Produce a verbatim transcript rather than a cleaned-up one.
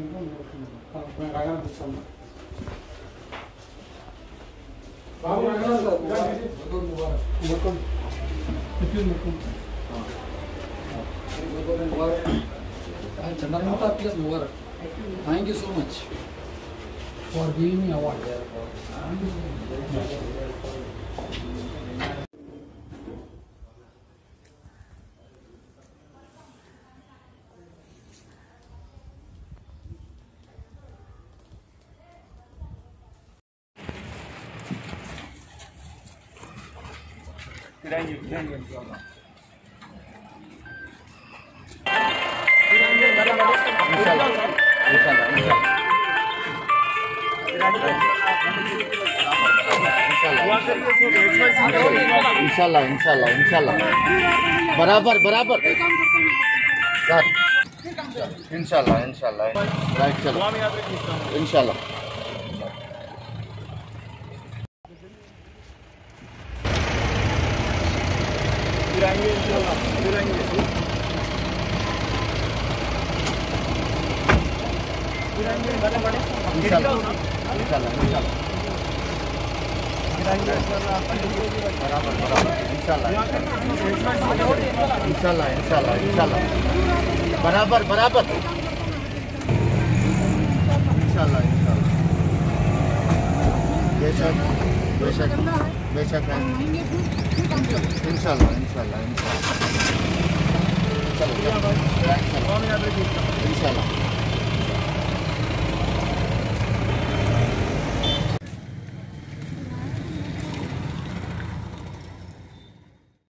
Thank you so much for giving me award. Piranha, piranha, piranha. इंशाल्लाह इंशाल्लाह इंशाल्लाह बराबर बराबर सर इंशाल्लाह इंशाल्लाह राइट चलो इंशाल्लाह इंशाल्लाह इंशाल्लाह इंशाल्लाह बराबर बराबर इंशाल्लाह इंशाल्लाह इंशाल्लाह इंशाल्लाह बराबर बराबर इंशाल्लाह इंशाल्लाह बेशक बेशक बेशक है इंशाल्लाह इंशाल्लाह इंशाल्लाह चलो इंशाल्लाह